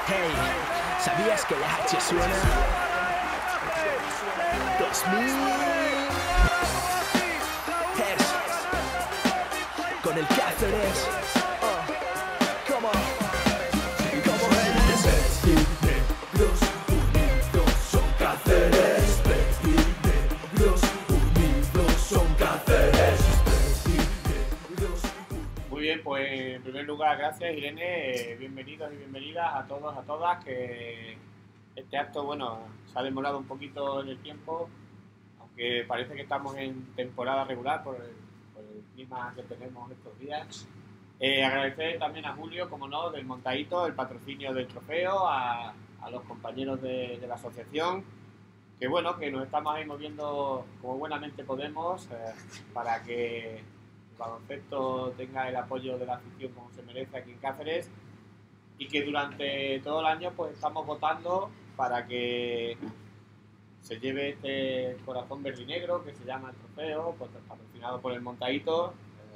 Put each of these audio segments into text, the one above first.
Hey, ¿sabías que la H suena? 2000 Hertz con el Cáceres. Como Negros unidos son Cáceres. Negros unidos son Cáceres. Muy bien, pues en primer lugar, gracias Irene, bienvenidos y bienvenidas a todos, a todas, que este acto, bueno, se ha demorado un poquito en el tiempo, aunque parece que estamos en temporada regular por el clima que tenemos estos días. Agradecer también a Julio, como no, del Montadito, el patrocinio del trofeo, a los compañeros de la asociación, que bueno, que nos estamos ahí moviendo como buenamente podemos para que el baloncesto tenga el apoyo de la afición como se merece aquí en Cáceres, y que durante todo el año pues estamos votando para que se lleve este corazón verde y negro que se llama el trofeo, pues, patrocinado por el Montadito.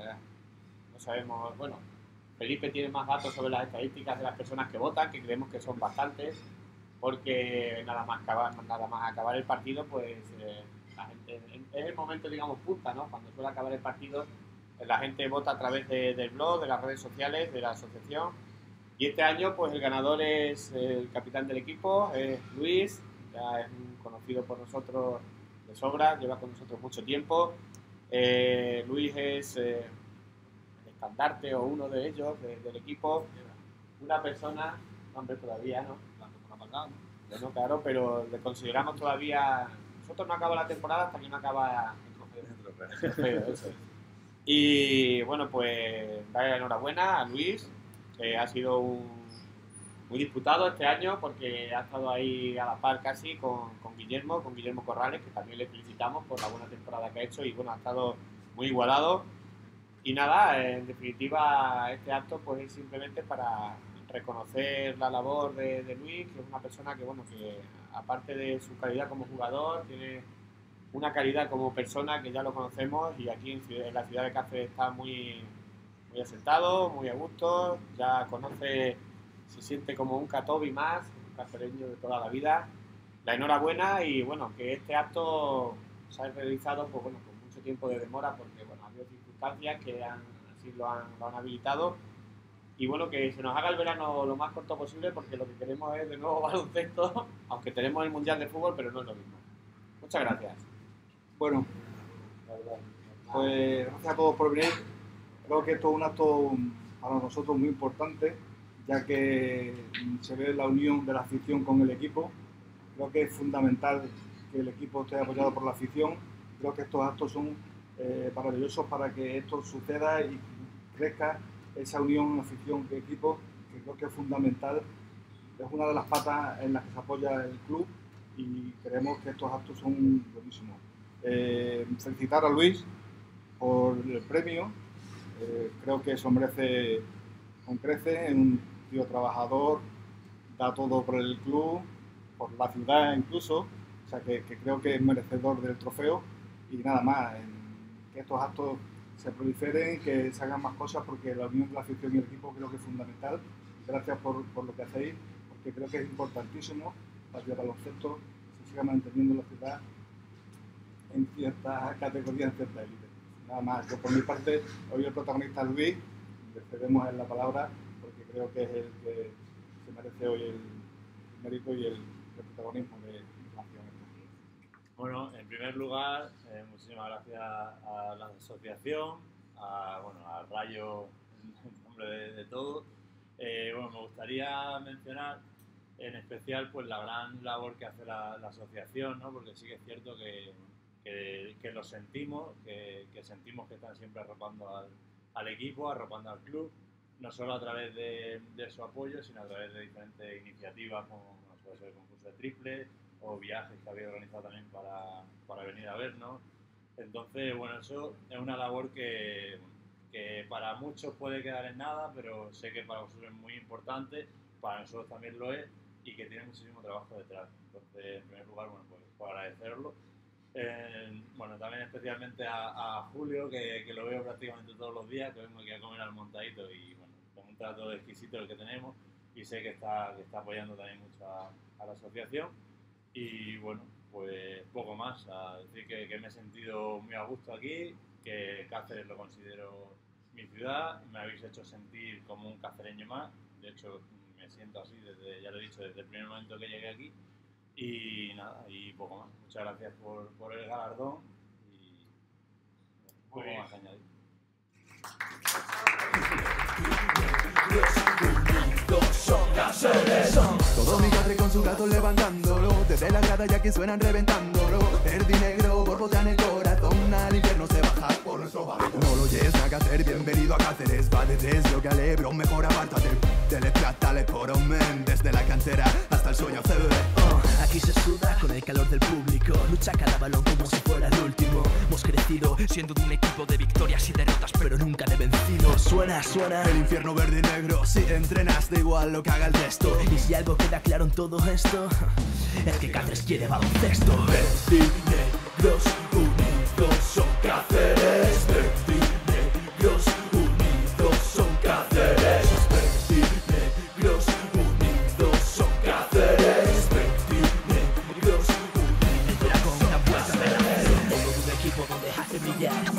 No sabemos, bueno, Felipe tiene más datos sobre las estadísticas de las personas que votan, que creemos que son bastantes, porque nada más acabar el partido, pues la gente, es el momento, digamos, punta, ¿no? Cuando suele acabar el partido, la gente vota a través del blog, de las redes sociales, de la asociación. Y este año, pues el ganador es el capitán del equipo, es Luis, ya es un conocido por nosotros de sobra, lleva con nosotros mucho tiempo. Luis es el estandarte o uno de ellos del equipo, una persona, hombre, todavía no, bueno, claro, pero le consideramos todavía. Nosotros no acaba la temporada hasta que no acaba el trofeo, eso es. Y bueno, pues darle enhorabuena a Luis, que ha sido muy disputado este año porque ha estado ahí a la par casi con Guillermo Corrales, que también le felicitamos por la buena temporada que ha hecho, y bueno, ha estado muy igualado. Y nada, en definitiva, este acto pues es simplemente para reconocer la labor de Luis, que es una persona que, bueno, que aparte de su calidad como jugador, tiene una calidad como persona que ya lo conocemos, y aquí en la ciudad de Cáceres está muy asentado, muy a gusto, ya conoce, se siente como un catobi más, un cacereño de toda la vida. La enhorabuena, y bueno, que este acto se ha realizado pues, bueno, con mucho tiempo de demora, porque bueno, ha habido circunstancias que así lo han habilitado, y bueno, que se nos haga el verano lo más corto posible, porque lo que queremos es de nuevo baloncesto, aunque tenemos el Mundial de Fútbol, pero no es lo mismo. Muchas gracias. Bueno, pues gracias a todos por venir. Creo que esto es un acto para nosotros muy importante, ya que se ve la unión de la afición con el equipo. Creo que es fundamental que el equipo esté apoyado por la afición. Creo que estos actos son maravillosos para que esto suceda y crezca esa unión afición-equipo, que creo que es fundamental. Es una de las patas en las que se apoya el club, y creemos que estos actos son buenísimos. Felicitar a Luis por el premio. Creo que eso merece con creces, es un tío trabajador, da todo por el club, por la ciudad incluso, o sea que creo que es merecedor del trofeo. Y nada más, que estos actos se proliferen, que se hagan más cosas, porque la unión de la afición y el equipo creo que es fundamental. Gracias por lo que hacéis, porque creo que es importantísimo para que el baloncesto se siga manteniendo en la ciudad en ciertas categorías, en ciertas élites. Nada más, yo por mi parte, hoy el protagonista es Luis, le cedemos en la palabra, porque creo que es el que se merece hoy el mérito y el protagonismo de la acción. Bueno, en primer lugar, muchísimas gracias a la asociación, a Rayo, en nombre de todos. Bueno, me gustaría mencionar en especial pues la gran labor que hace la asociación, ¿no? Porque sí que es cierto que lo sentimos, que sentimos que están siempre arropando al equipo, arropando al club, no solo a través de su apoyo, sino a través de diferentes iniciativas, como puede ser el concurso de triple o viajes que había organizado también para venir a vernos. Entonces, bueno, eso es una labor que para muchos puede quedar en nada, pero sé que para vosotros es muy importante, para nosotros también lo es, y que tiene muchísimo trabajo detrás. Entonces, en primer lugar, bueno, pues por agradecerlo. Bueno, también especialmente a Julio, que lo veo prácticamente todos los días, que vengo aquí a comer al Montadito, y bueno, con un trato exquisito el que tenemos. y sé que está apoyando también mucho a la asociación. Y bueno, pues poco más, a decir que me he sentido muy a gusto aquí, que Cáceres lo considero mi ciudad, me habéis hecho sentir como un cacereño más, de hecho me siento así, ya lo he dicho, desde el primer momento que llegué aquí. Y nada, y poco más. Muchas gracias por el galardón y poco más que añadir. Todo mi padre con su gato levantándolo, desde la grada ya que suenan reventándolo. Verde y negro borbotean el corazón, al infierno se baja por nuestro barrio. No lo oyes a Cáceres, bienvenido a Cáceres. Va de tres, lo que alebro, mejor apártate. Dele plata, le por men, desde la cantera hasta el sueño se ve. Aquí se suda con el calor del público, lucha cada balón como si fuera el último. Hemos crecido siendo de un equipo de victorias y derrotas, pero nunca de vencidos. Suena el infierno verde y negro, si entrenas da igual lo que haga el resto. Y si algo queda claro en todo esto, es que Cáceres quiere baloncesto. Verde y negros unidos son Cáceres. Verde y negros unidos son Cáceres. Verde y negros unidos son Cáceres. Verde y negros unidos. El dragón da vuelta de la todo un equipo donde hace brillar